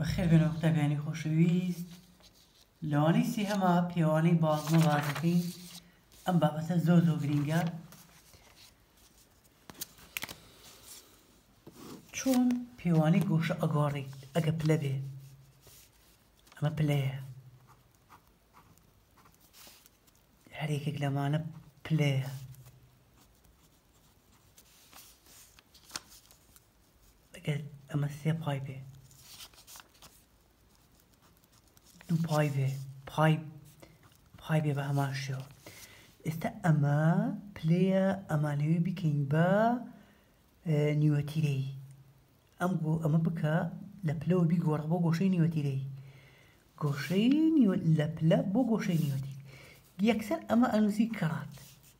بەخێر بێنە قوتابیانی خۆشەویست لەوانەی سێهەمە پێوانەی بازنە بازەکەین. ئەم بابەتە زۆر گرینگە. چۆن پێوانەی گۆشە ئەگۆڕیت ئەگە پلە بێ. ئەمە پلەیە، هەرێکێک لەمانە پلەیە. ئەگەر ئەمە سێ پای بێ، دوو پای بێ، پای بێ بە هەمان شێوە. ئێستا ئەمە پلەیە، ئەمانەوێ بکەین بە نیوەتیرەی. ئەمە بکە لە پلەوە بیگۆڕە بۆ گۆشەی نیوەتیرەی، گۆشەی لە پلە بۆ گۆشەی نیوەتیر. یەکسەر ئەمە ئەنووسی کەڕات،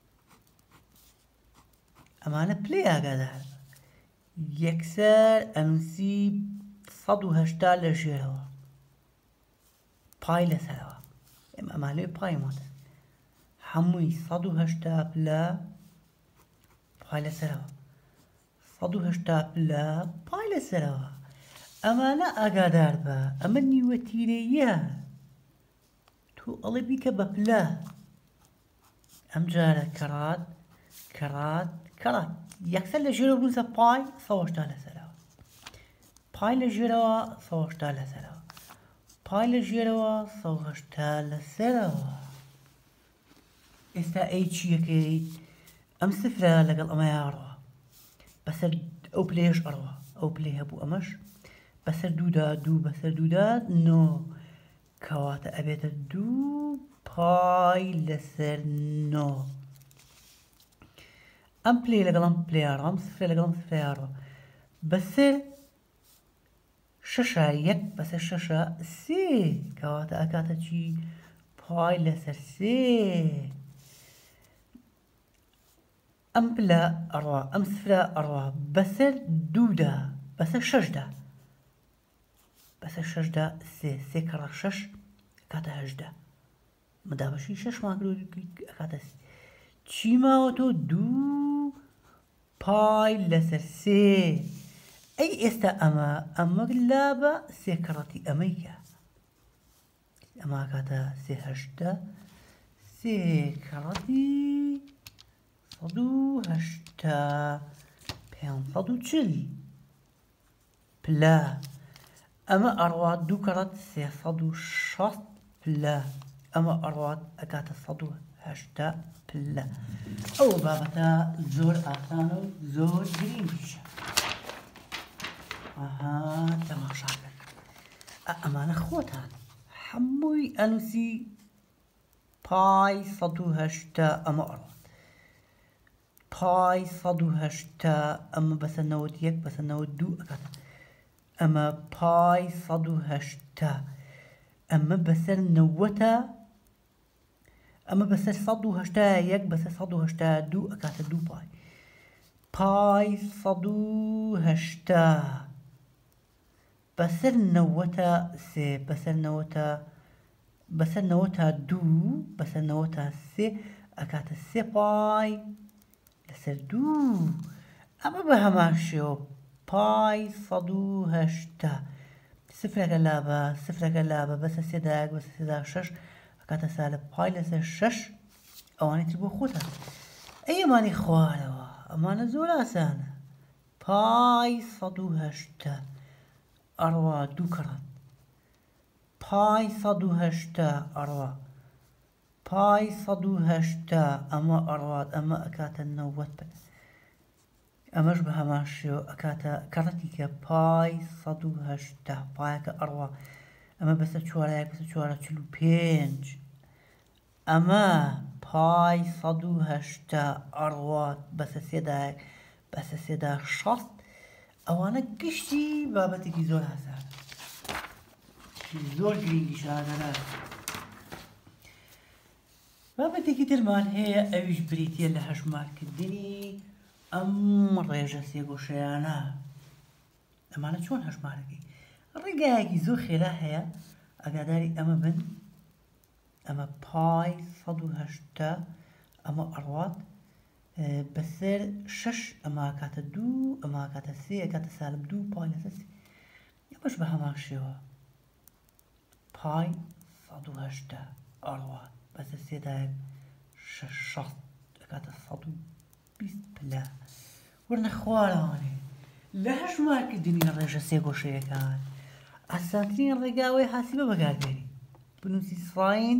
ئەمانە پلەی ئاگادار. یەکسەر ئەنووسی 180 لە ژێرەوە، پای لەسەرەوە. ئەمانەوێ پای مۆتە هەمووی 180 پلە پای لەسەرەوە، 180 پلە پای لەسەرەوە. ئەمانە ئاگادار بە، ئەمە نیوەتیرەیە، تۆ ئەڵێ بیکە بە پلە. ئەم جارە کەڕات یەکسەر لە ژێرەوە بنووسە پای 180 لەسەرەوە، پای لە ژێرەوە 180 لەسەرەوە، پای لە ژێرەوە 180 لەسەرەوە. ئێستا ئەی چیەکەیت؟ ئەم سفرە لەگەڵ ئەمە یاڕەوە، بەسەر ئەو پلەیەش ئەڕەوە، ئەو پلەی هەبوو ئەمەش بەسەر دوودا، دوو بەسەر دوودا 9، کەواتە ئەبێتە 2 پای لەسەر 9. ئەم پلەی لەگەڵ ئەم پلەی یاڕەوە، ئەم سفرە لەگەڵ ئەم سفرە یاڕەوە، بەسەر 6 1 بەسەر 6 3، کەواتە ئەکاتە چی؟ پای لەسەر 3. ئەم پلە ئەڕوا، ئەم سفرە ئەڕوا بەسەر دوودا، بەسەر 6دا، بەسەر 6دا 3 کەڕە 6 ئەکاتە 18. مەدابەشی 6 ماکرۆ ئەکاتە چی ماوە تۆ؟ 2 پای لەسەر 3. ئەی ئێستا ئەمە لابە 3 کەڕەتی ئەمەیکە، ئەمە ئەکاتە 3 کەڕەتی 180 540 پلە. ئەمە ئەڕوات 2 کەڕەت 360 پلە، ئەمە ئەڕوات ئەکاتە 180 پلە. ئەوە بابەتە زۆر ئاسان و زۆر گرنگیشە. تەماشاکەن، ئەمانە خۆتان هەمووی ئەنووسی پای 180. ئەمە ئەڕوات پای 180، ئەمە بەسەر 91 بەسەر 92 ئەکاتە، ئەمە پای 180، ئەمە بەسەر 90، ئەمە بەسەر 181 بەسەر 182 ئەکاتە 2 پای، پای 180 بەسەر 90 3 بەسەر 90 بەسەر 92 بەسەر 93 ئەکاتە 3 پای لەسەر 2. ئەمە بە هەمان شێوە پای 180. سفرەکە لابە بەسەر 3 بەسەر 3 6 ئەکاتە سالب پای لەسەر 6. ئەوانەی تر بۆ خۆتان. ئەمانی خوارەوە، ئەمانە زۆر ئاسانە. پای 180 ئەڕوا 2 کەڕەت، پای 180 ئەڕوا، پای 180 ئەمە ئەڕوات، ئەمە ئەکاتە 90 پلە، ئەمەش بە هەمان شێوە ئەکاتە کەڕەتیکە پای 180 پایەکە ئەڕوا، ئەمە بەسەر 4 بەسەر 445، ئەمە پای 180 ئەڕوات بەسەر 3 بەسەر 3 60. ئەوانە گشتی بابەتێکی زۆر ئاسانە، زۆر گرنگیش ئاگادار. بابەتێکی ترمان هەیە، ئەویش بریتیە لە هەژمارکردنی ئەم ڕێژە سێگۆشەیانە. ئەمانە چۆن هەژمارەکەی؟ ڕێگایەکی زۆر خێرا هەیە، ئاگاداری ئەمە بن. ئەمە پای 180، ئەمە ئەڕوات بەسەر 6، ئەمە ئەکاتە 2، ئەمە ئەکاتە 3 ئەکاتە سالب 2 پای لەسەر 3. ئەمەش بە هەمان شێوە پای 180 ئەڕوا بەسەر سێدایەک 60 ئەکاتە 120 پلە وەرنە خوارەوانێ لە هەژمارکردنی ڕێژە سێگۆشەیەکان ئاسانترین ڕێگاوەی حاسیبە بەکاربێنی بنووسی ساین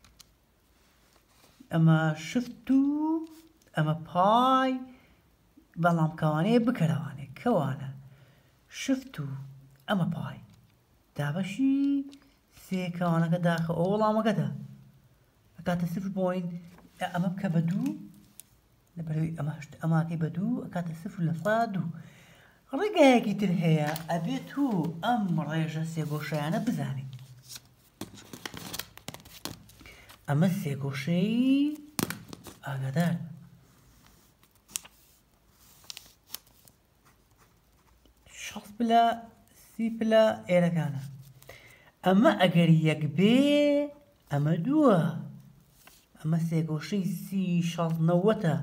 ئەمە شفت و ئەمە پای بەڵام کەوانەیە بکەرەوانێ کەوانە شفت و ئەمە پای دابەشی سێ کەوانەکە داخە ئەو وەڵامەکەدا ئەکاتە 0 ئەمە بکە بە 2 لەبەرەوەی ئەماکەی بە 2 ئەکاتە 0/2 ڕێگایەکی تر هەیە ئەبێت و ئەم ڕێژە سێگۆشەیانە بزانین ئەمە سێگۆشەی ئاگادار شەست پلە 30 پلە ئێرەکانە ئەمە ئەگەر یەک بێ ئەمە 2 ئەمە سێگۆشەی 30/90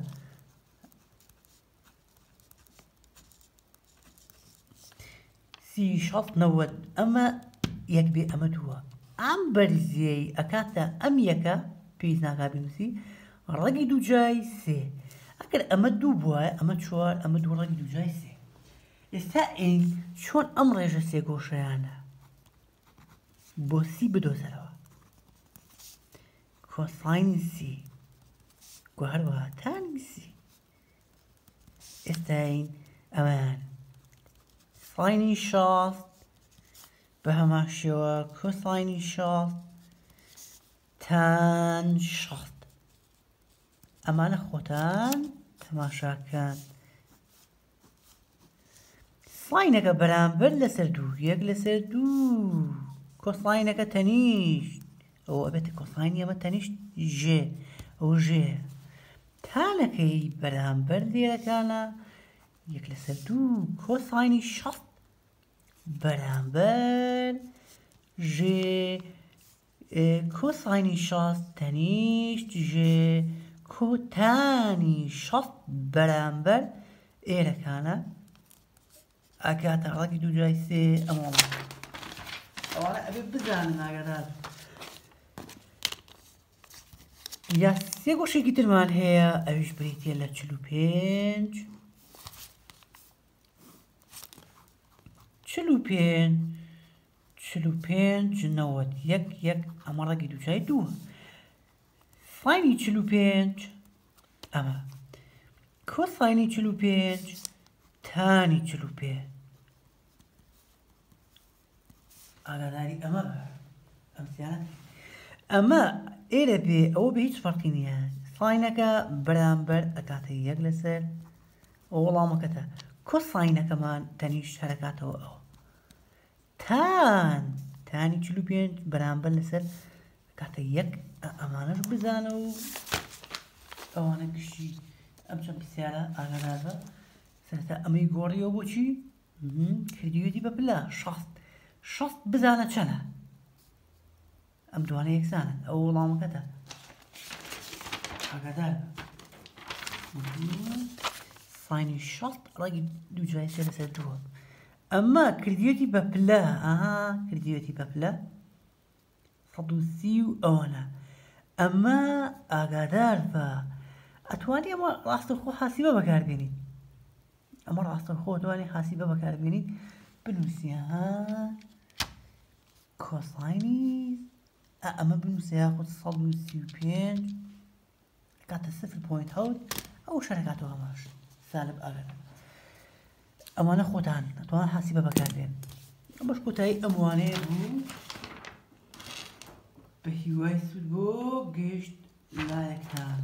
30/90 ئەمە یەک بێ ئەمە 2 ئەم بەرزیەی ئەکاتە ئەم یەکە پێویست ناکا بنووسی ڕەگی دوو جای سێ ئەگەر ئەمە 2 بووە ئەمە 4 ئەمە 2 ڕەگی دوو جای سێ ئێستا ئین چۆن ئەم ڕێژە سێگۆشەیانە بۆ سی بدۆزەرەوە کۆساینی سی گۆ هەروەها تانی سی ئێستا ئین ئەمان ساینی 60 بە هەمان شێوە کۆساینی 60 تان 60 ئەمانە خۆتان تەماشاکەن ساینەکە بەرامبەر لەسەر 2 1 لەسەر 2 کۆساینەکە تەنیشت ئەوە ئەبێتە کۆساینی ئەمە تەنیشت ژێ ئەو ژێ تانەکەی بەرامبەر لێرەکانە 1 لەسەر 2 کۆساینی 60 بەرامبەر ژێ کۆساینی 60 تەنیشت ژێ کۆتانی 60 بەرامبەر ئێرەکانە ئاکاتە ڕەگی دوو جای سێ ئەمەوە ئەوانە ئەبێ بزانن ئاگادار یا سێگۆشێکی ترمان هەیە ئەویش بریتە لە 45 90 1 ئەمە ڕەگی دوو جای 2 ساینی 45 ئەمە کۆساینی 45 تانی 45 ئاگاداری ئەمە ئەم سیانە ئەمە ئێرە بێ ئەوە بە هیچ فەرقی نییە ساینەکە بەرامبەر ئەکاتە 1 لەسەر ئەو وەڵامەکەتە کۆساینەکەمان تەنیشت هەرەکاتەوە ئەوە تانی 45 بەرامبەر لەسەر کاتە 1 ئەمانەش بزانە و ئەوانە گشتی ئەم چەند پرسیارە ئاگادار بە سەرەتا ئەمەی گۆڕیەوە بۆچی کردوێتی بە پلە 60 بزانە چەنە ئەم دوانە یەکسانن ئەو وەڵامەکەتە ئاگادار ساینی 60 ڕەگی دوو جای سێ لەسەر 2 ئەمە کردوێتی بە پلە کردوێتی بە پلە 130 و ئەوەنە ئەمە ئاگادار بە ئەتوانی ئەمە ڕاستەوخۆ حاسیبە بەکاربێنیت ئەمە ڕاستەوخۆ توانی حاسیبە بەکاربێنیت بنووسی کۆساینی ئەمە بنووسە یاخود 135 کاتە 0.7 ئەو شەرەکاتەوە هەماش سالب ئاگادار ئەمانە خۆتان ئەتوان حاسیبە بەکاربێن ئەمەش کۆتایی ئەموانەیە بوو بە هیوای سود بۆ گەشت لایەکان